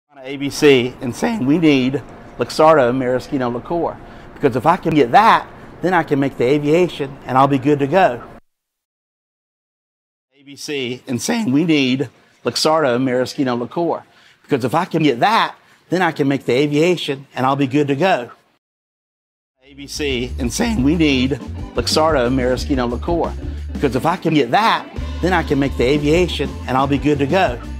On ABC and saying we need Luxardo maraschino liqueur, because if I can get that, then I can make the aviation and I'll be good to go. ABC and saying we need Luxardo maraschino liqueur, because if I can get that, then I can make the aviation and I'll be good to go. ABC and saying we need Luxardo maraschino liqueur, because if I can get that, then I can make the aviation and I'll be good to go.